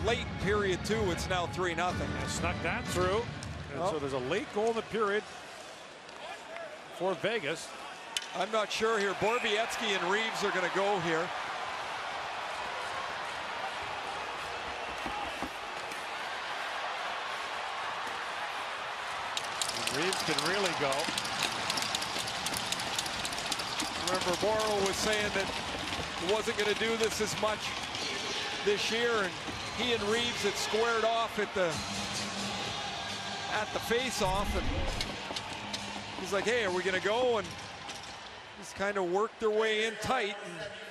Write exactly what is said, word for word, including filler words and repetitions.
late in period two. It's now three nothing. And snuck that through. And oh. so there's a late goal in the period for Vegas. I'm not sure here. Borowiecki and Reaves are going to go here. And Reaves can really go. Remember, Boro was saying that he wasn't going to do this as much this year, and he and Reaves had squared off at the at the face-off, and he's like, hey, are we going to go? And just kind of worked their way in tight. And